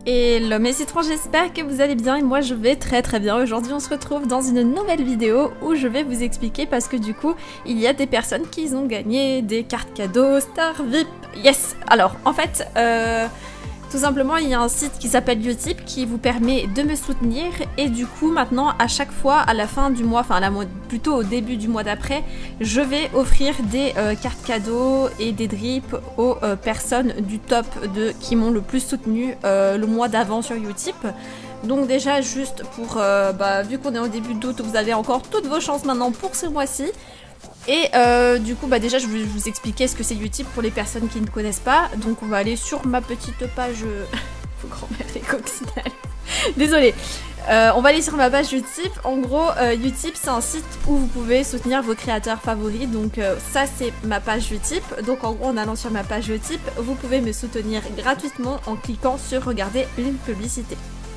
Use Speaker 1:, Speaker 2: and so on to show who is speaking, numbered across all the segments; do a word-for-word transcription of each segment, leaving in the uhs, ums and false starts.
Speaker 1: Hello mes citrons, j'espère que vous allez bien et moi je vais très très bien. Aujourd'hui on se retrouve dans une nouvelle vidéo où je vais vous expliquer parce que du coup il y a des personnes qui ont gagné des cartes cadeaux Star V I P. Yes. Alors en fait euh, tout simplement il y a un site qui s'appelle Utip qui vous permet de me soutenir et du coup maintenant à chaque fois à la fin du mois, enfin à la mo plutôt au début du mois d'après, je vais offrir des euh, cartes cadeaux et des drips aux euh, personnes du top de qui m'ont le plus soutenu euh, le mois d'avant sur Utip. Donc déjà juste pour, euh, bah, vu qu'on est au début d'août, vous avez encore toutes vos chances maintenant pour ce mois-ci. Et euh, du coup bah déjà je vais vous expliquer ce que c'est Utip pour les personnes qui ne connaissent pas. Donc on va aller sur ma petite page... Faut grand-mère les coccinelles. Désolée. Euh, on va aller sur ma page Utip. En gros euh, Utip c'est un site où vous pouvez soutenir vos créateurs favoris. Donc euh, ça c'est ma page Utip. Donc en gros en allant sur ma page Utip, vous pouvez me soutenir gratuitement en cliquant sur regarder une publicité.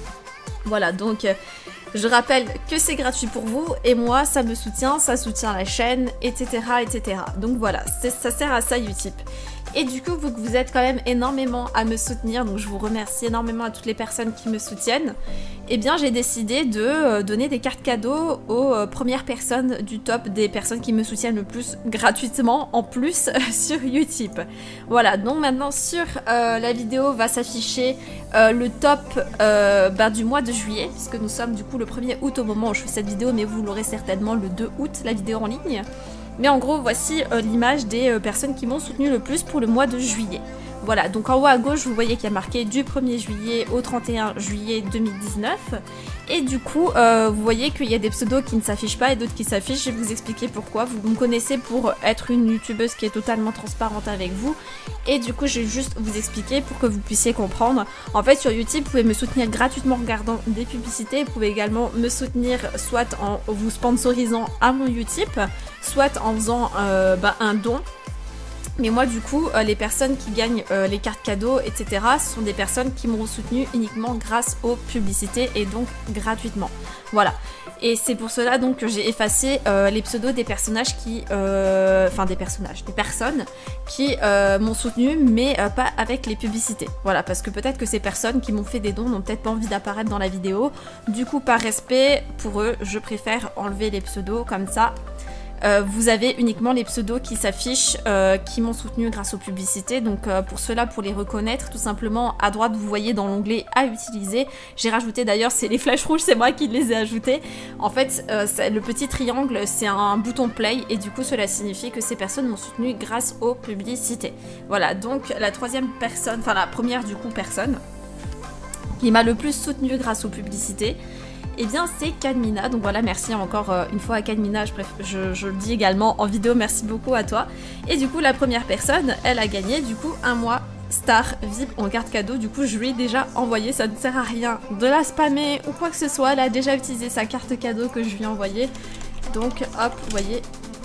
Speaker 1: Voilà donc... Euh, Je rappelle que c'est gratuit pour vous et moi ça me soutient, ça soutient la chaîne, et cetera et cetera. Donc voilà, ça sert à ça Utip. Et du coup, vous, vous êtes quand même énormément à me soutenir, donc je vous remercie énormément à toutes les personnes qui me soutiennent. Eh bien j'ai décidé de euh, donner des cartes cadeaux aux euh, premières personnes du top, des personnes qui me soutiennent le plus gratuitement en plus sur Utip. Voilà, donc maintenant sur euh, la vidéo va s'afficher euh, le top euh, bah, du mois de juillet, puisque nous sommes du coup le premier août au moment où je fais cette vidéo, mais vous l'aurez certainement le deux août, la vidéo en ligne. Mais en gros, voici euh, l'image des euh, personnes qui m'ont soutenu le plus pour le mois de juillet. Voilà, donc en haut à gauche, vous voyez qu'il y a marqué du premier juillet au trente et un juillet deux mille dix-neuf. Et du coup, euh, vous voyez qu'il y a des pseudos qui ne s'affichent pas et d'autres qui s'affichent. Je vais vous expliquer pourquoi. Vous me connaissez pour être une youtubeuse qui est totalement transparente avec vous. Et du coup, je vais juste vous expliquer pour que vous puissiez comprendre. En fait, sur Utip, vous pouvez me soutenir gratuitement en regardant des publicités. Vous pouvez également me soutenir soit en vous sponsorisant à mon Utip, soit en faisant euh, bah, un don. Mais moi du coup, euh, les personnes qui gagnent euh, les cartes cadeaux, et cetera, ce sont des personnes qui m'ont soutenu uniquement grâce aux publicités et donc gratuitement. Voilà. Et c'est pour cela donc que j'ai effacé euh, les pseudos des personnages qui... Euh, enfin des personnages, des personnes qui euh, m'ont soutenu mais euh, pas avec les publicités. Voilà, parce que peut-être que ces personnes qui m'ont fait des dons n'ont peut-être pas envie d'apparaître dans la vidéo. Du coup, par respect pour eux, je préfère enlever les pseudos comme ça. Euh, vous avez uniquement les pseudos qui s'affichent, euh, qui m'ont soutenu grâce aux publicités. Donc euh, pour cela, pour les reconnaître, tout simplement à droite, vous voyez dans l'onglet à utiliser. J'ai rajouté d'ailleurs, c'est les flèches rouges, c'est moi qui les ai ajoutés. En fait, euh, le petit triangle, c'est un bouton play et du coup, cela signifie que ces personnes m'ont soutenu grâce aux publicités. Voilà, donc la troisième personne, enfin la première du coup personne qui m'a le plus soutenu grâce aux publicités, et bien c'est Kadmina. Donc voilà, merci encore euh, une fois à Kadmina, je, je, je le dis également en vidéo, merci beaucoup à toi. Et du coup la première personne, elle a gagné du coup un mois Star V I P en carte cadeau. Du coup je lui ai déjà envoyé, ça ne sert à rien de la spammer ou quoi que ce soit, elle a déjà utilisé sa carte cadeau que je lui ai envoyée. Donc hop, vous voyez,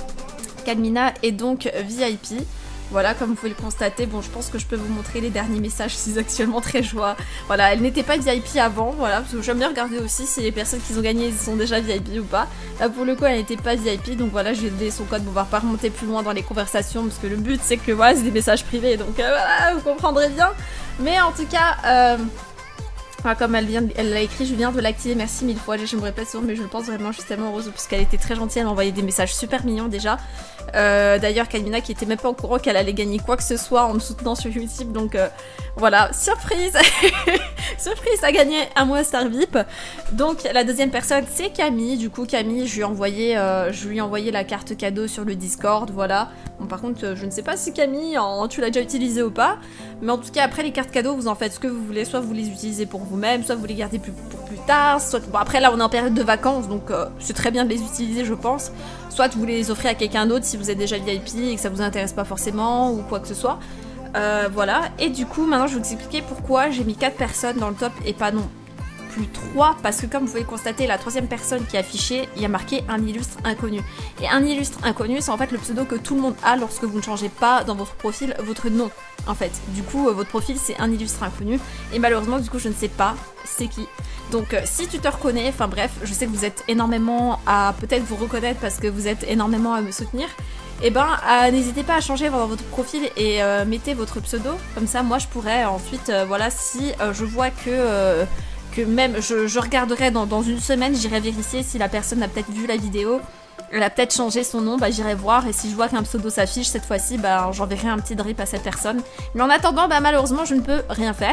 Speaker 1: Kadmina est donc V I P. Voilà, comme vous pouvez le constater, bon, je pense que je peux vous montrer les derniers messages, je suis actuellement très joie. Voilà, elle n'était pas V I P avant, voilà, parce que j'aime bien regarder aussi si les personnes qui ont gagné sont déjà V I P ou pas. Là, pour le coup, elle n'était pas V I P, donc voilà, j'ai donné son code, bon, on va pas remonter plus loin dans les conversations, parce que le but, c'est que, voilà, c'est des messages privés, donc euh, voilà, vous comprendrez bien. Mais en tout cas, euh... enfin, comme elle vient, elle l'a écrit, je viens de l'activer, merci mille fois, je me répète souvent, mais je le pense vraiment, je suis tellement heureuse, puisqu'elle était très gentille, elle m'a envoyé des messages super mignons déjà. Euh, D'ailleurs, Kadmina qui était même pas au courant qu'elle allait gagner quoi que ce soit en me soutenant sur Utip, donc euh, voilà, surprise. Surprise, a gagné un mois Star V I P. Donc la deuxième personne c'est Camille. Du coup Camille, je lui ai envoyé, euh, je lui ai envoyé la carte cadeau sur le Discord, voilà. Bon, par contre je ne sais pas si Camille, en, tu l'as déjà utilisé ou pas, mais en tout cas après les cartes cadeaux vous en faites ce que vous voulez, soit vous les utilisez pour vous-même, soit vous les gardez plus, pour plus tard, soit... Bon après là on est en période de vacances donc euh, c'est très bien de les utiliser je pense, soit vous les offrez à quelqu'un d'autre si vous êtes déjà V I P et que ça vous intéresse pas forcément ou quoi que ce soit. Euh, voilà, et du coup maintenant je vais vous expliquer pourquoi j'ai mis quatre personnes dans le top et pas non plus trois, parce que comme vous pouvez le constater, la troisième personne qui est affichée, il y a marqué un illustre inconnu. Et un illustre inconnu, c'est en fait le pseudo que tout le monde a lorsque vous ne changez pas dans votre profil votre nom, en fait. Du coup, euh, votre profil c'est un illustre inconnu, et malheureusement du coup je ne sais pas c'est qui. Donc euh, si tu te reconnais, enfin bref, je sais que vous êtes énormément à peut-être vous reconnaître parce que vous êtes énormément à me soutenir. et ben euh, n'hésitez pas à changer dans votre profil et euh, mettez votre pseudo, comme ça moi je pourrais ensuite, euh, voilà, si euh, je vois que... Euh, que même je, je regarderai dans, dans une semaine, j'irai vérifier si la personne a peut-être vu la vidéo, elle a peut-être changé son nom, bah j'irai voir, et si je vois qu'un pseudo s'affiche cette fois-ci, bah j'enverrai un petit drip à cette personne. Mais en attendant, bah malheureusement je ne peux rien faire.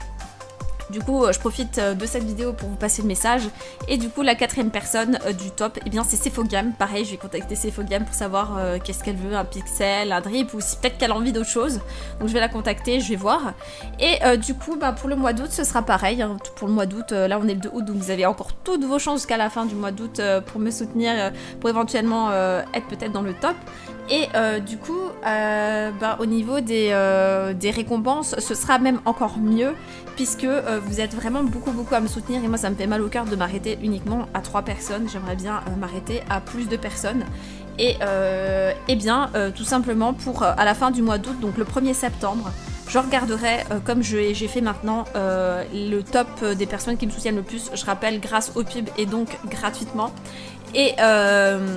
Speaker 1: Du coup, je profite de cette vidéo pour vous passer le message. Et du coup, la quatrième personne euh, du top, eh bien c'est Cephogam. Pareil, je vais contacter Cephogam pour savoir euh, qu'est-ce qu'elle veut, un pixel, un drip, ou si peut-être qu'elle a envie d'autre chose. Donc je vais la contacter, je vais voir. Et euh, du coup, bah, pour le mois d'août, ce sera pareil. Hein. Pour le mois d'août, euh, là on est le deux août, donc vous avez encore toutes vos chances jusqu'à la fin du mois d'août euh, pour me soutenir, euh, pour éventuellement euh, être peut-être dans le top. Et euh, du coup, euh, bah, au niveau des, euh, des récompenses, ce sera même encore mieux, puisque euh, vous êtes vraiment beaucoup beaucoup à me soutenir, et moi ça me fait mal au cœur de m'arrêter uniquement à trois personnes. J'aimerais bien euh, m'arrêter à plus de personnes. Et, euh, et bien, euh, tout simplement, pour euh, à la fin du mois d'août, donc le premier septembre, je regarderai, euh, comme j'ai fait maintenant, euh, le top des personnes qui me soutiennent le plus. Je rappelle, grâce au pub et donc gratuitement. Et... Euh,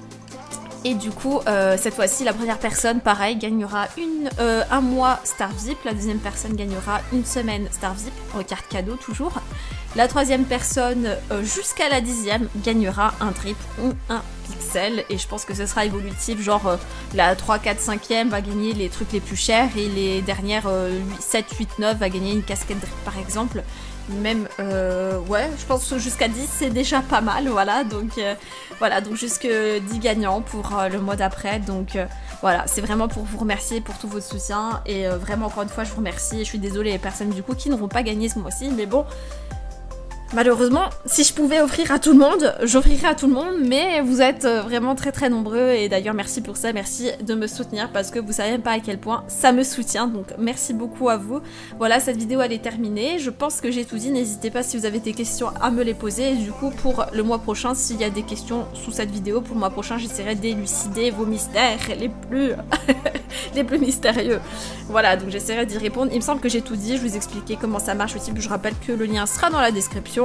Speaker 1: Et du coup, euh, cette fois-ci, la première personne, pareil, gagnera une, euh, un mois Star V I P. La deuxième personne gagnera une semaine Star V I P, en carte cadeau toujours. La troisième personne, euh, jusqu'à la dixième, gagnera un drip ou un pixel. Et je pense que ce sera évolutif, genre euh, la trois, quatre, cinquième va gagner les trucs les plus chers. Et les dernières euh, sept, huit, neuf va gagner une casquette drip par exemple. Même, euh, ouais, je pense que jusqu'à dix c'est déjà pas mal, voilà, donc euh, voilà, donc jusque dix gagnants pour euh, le mois d'après, donc euh, voilà, c'est vraiment pour vous remercier pour tout votre soutien, et euh, vraiment encore une fois je vous remercie, et je suis désolée les personnes du coup qui n'auront pas gagné ce mois-ci, mais bon, malheureusement, si je pouvais offrir à tout le monde, j'offrirais à tout le monde, mais vous êtes vraiment très très nombreux, et d'ailleurs merci pour ça, merci de me soutenir, parce que vous savez même pas à quel point ça me soutient, donc merci beaucoup à vous. Voilà, cette vidéo elle est terminée, je pense que j'ai tout dit, n'hésitez pas si vous avez des questions à me les poser, et du coup pour le mois prochain, s'il y a des questions sous cette vidéo, pour le mois prochain j'essaierai d'élucider vos mystères les plus... les plus mystérieux. Voilà, donc j'essaierai d'y répondre, il me semble que j'ai tout dit, je vous ai expliqué comment ça marche aussi, je rappelle que le lien sera dans la description.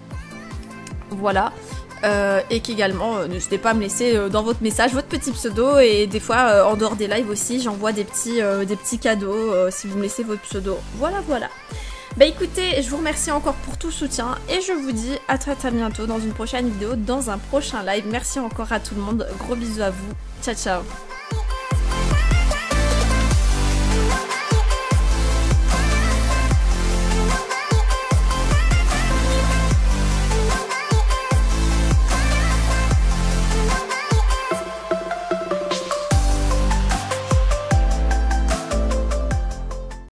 Speaker 1: Voilà, euh, et qu'également euh, n'hésitez pas à me laisser euh, dans votre message votre petit pseudo, et des fois euh, en dehors des lives aussi j'envoie des petits euh, des petits cadeaux euh, si vous me laissez votre pseudo. Voilà voilà. Bah écoutez, je vous remercie encore pour tout le soutien, et je vous dis à très très bientôt dans une prochaine vidéo, dans un prochain live. Merci encore à tout le monde, gros bisous à vous, ciao ciao.